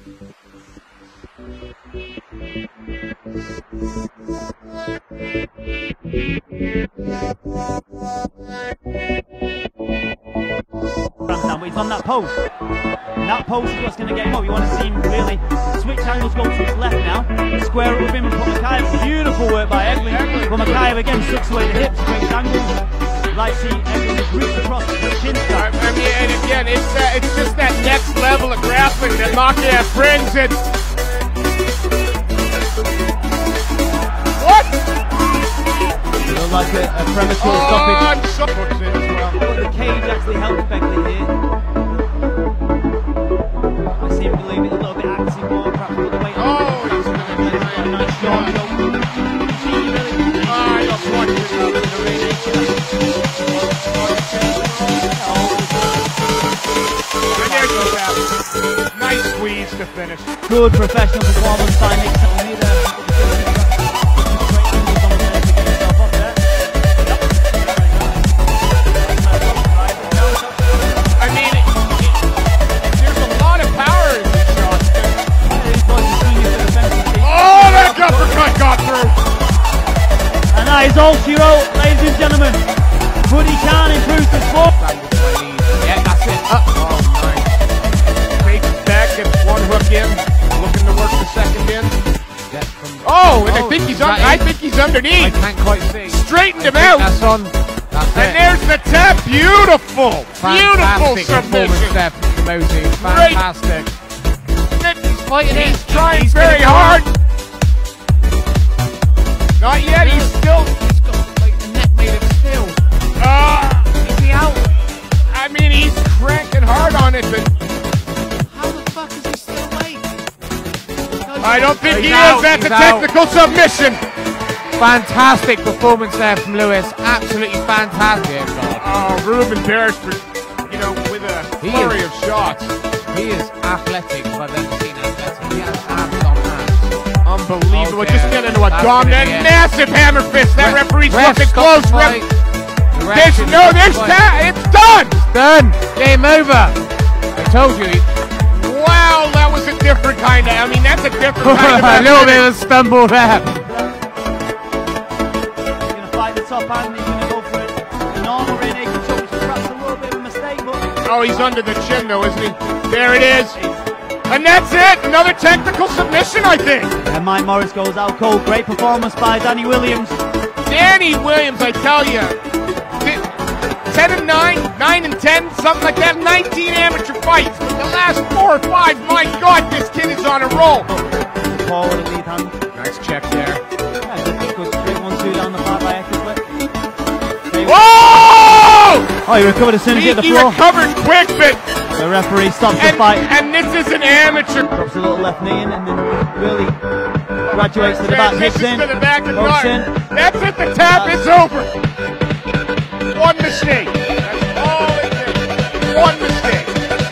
But he's on that post. And that post is what's going to get him up. You want to see him really switch angles, go to his left now. Square up with him and put Makayev. Beautiful work by Eglin. But Makayev again sucks away the hips, brings angles. Like see Eglin just roots across the chin strap. I mean, and again, it's just that next level of grappling that Makayev brings it. What? Look like a premature stoppage. Puts in as well. But the cage actually helps Begley here. I seem to believe it a little bit active more, perhaps a little weight. Oh, he's going to do a nice shot. I don't want to nice squeeze to finish. Good professional performance by Nick Almeida. That is all she wrote, ladies and gentlemen. Buddy Khan improves the score. Yeah, that's it. Oh, nice. Fakes back, gets one hook in. Looking to work the second in. Oh, and I think he's underneath. I can't quite see. Straightened him out. That's on. That's and there's the tap. Beautiful. Beautiful submission. Step, Mosey. Fantastic. He's trying very hard. Not yet, he's got like the neck made of steel. Is he out? I mean, he's cranking hard on it, but how the fuck is he still awake? I don't think he is. That's a technical submission. Fantastic performance there from Lewis. Absolutely fantastic. Oh, Ruben Barish, with a flurry of shots. He is athletic, but I've never seen athletic. He has abs on abs. Unbelievable. Just get into a dominant, massive hammer fist. That referee's looking close. There's it's done. It's done. Game over. I told you. Wow, that was a different kind of, that's a different kind of a little bit of a stumble there. He's going to fight the top hand. He's going to go for it. The normal rear naked choke, which is perhaps a little bit of a mistake, but... Oh, he's under the chin though, isn't he? There it is. And that's it! Another technical submission, I think! And Mike Morris goes out cold. Great performance by Danny Williams. Danny Williams, I tell you. 10 and 9, 9 and 10, something like that. 19 amateur fights. But the last 4 or 5, my God, this kid is on a roll. Forward and lead hand. Nice check there. Yeah, good straight 1-2 down the far by Eckersley. Whoa! Oh, he recovered as soon as he hit the floor. He recovered quick, but... The referee stops the fight. And this is an amateur. Drops a little left knee in and then really graduates to the back, hits in. To the back and in. That's it, the tap, it's over. One mistake. That's all it takes. One mistake.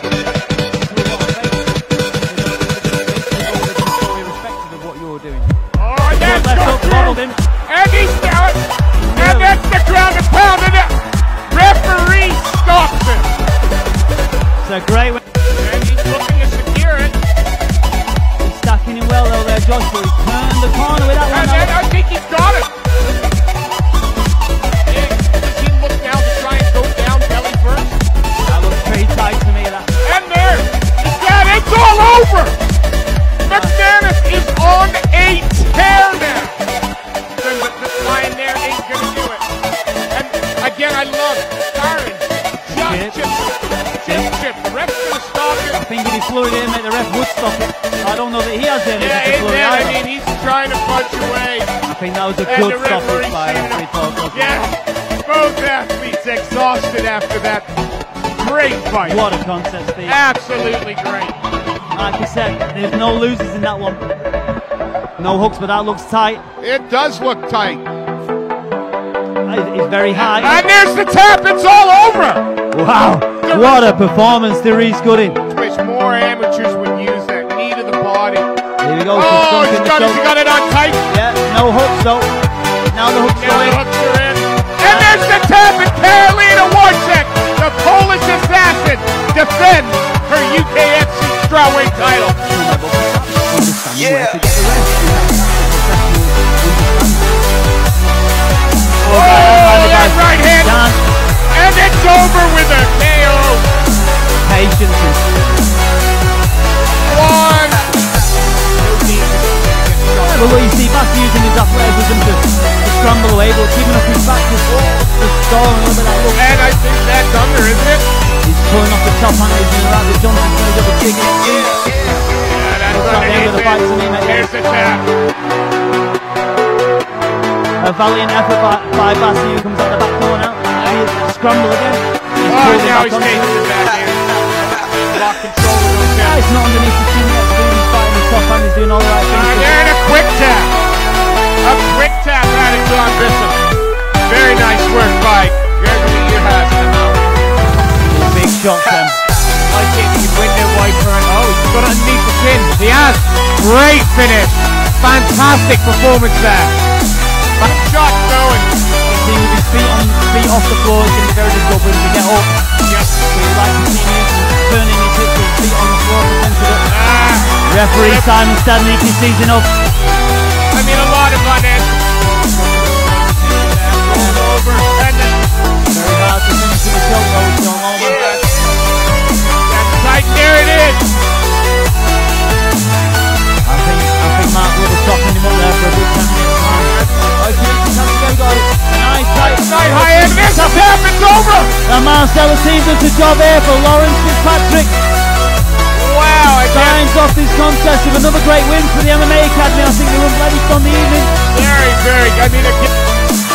Irrespective of what you're doing. Oh, that's left hook, bobbled him. And he's down. And that's the ground and pound. And the referee stops it. It's a great one. And he's looking to secure it. He's stacking him well though there, Josh, but he's turned the corner with that one. And then I think he's got it. Does he look now to try and go down belly first? That looks pretty tight to me. That. And there. It's all over. McManus is on a tear now. The line there ain't going to do it. And again, I love Darren. Chip. The ref's going to stop it. I think if he flew it in, the ref would stop it. I don't know that he has any. He's trying to punch away. I think that was a good stoppage by both athletes exhausted after that. Great fight. What a contest, Steve. Absolutely great. Like I said, there's no losers in that one. No hooks, but that looks tight. It does look tight. It's very high. And there's the tap. It's all over. Wow. What a performance, Therese Gooding. Wish more amateurs would use that knee to the body. Here we go. Oh, he got it on tight. Yeah, no hooks though. Now the hooks are in. And there's the tap, and Karolina Warczak, the Polish assassin, defends her UKFC strawweight title. Yeah. Oh, that right hand. And it's over with a KO. Patience. One. Yeah, but what you see, Bass using his athleticism to scramble away, but keeping up his back to stall a little bit like look. And I think that's under, isn't it? He's pulling off the top hand, he's doing right with Johnson's going to double kick it. Yeah, that's Looks like the end of the fight to me, mate. Here's the tap. A valiant effort by Bassiu, comes out the back door now. Scramble again. Oh, now he's taking it back in. Lock control of those Yeah, hands. it's not underneath the chin yet, but he's fighting his top hand, he's doing all the right things. And a quick tap. A quick tap out of John Bishop. Very nice work by Gregory Earhart. Big shots then. I think he win the wiper. Oh, he's got it underneath the chin. He has. Great finish. Fantastic performance there. Shot going. See with his feet off the floor, it's going to be very difficult for him to get up. Yep. So you like to see him turning his hips with his feet on the floor potentially. Referee Simon Stadnik, he sees enough. I mean, a lot of unanswered. Rolled over. And then Very hard to finish with a choke though, it's going over. that's tight. There it is. I think Mark would have softened him up there for a good 10 minutes. Nice tight. Night high end. This is half. It's over. And Marcelo team does the job here for Lawrence Fitzpatrick. Wow. Signs off this contest with another great win for the MMA Academy. I think they were ready on the evening. Very, very. I mean, again.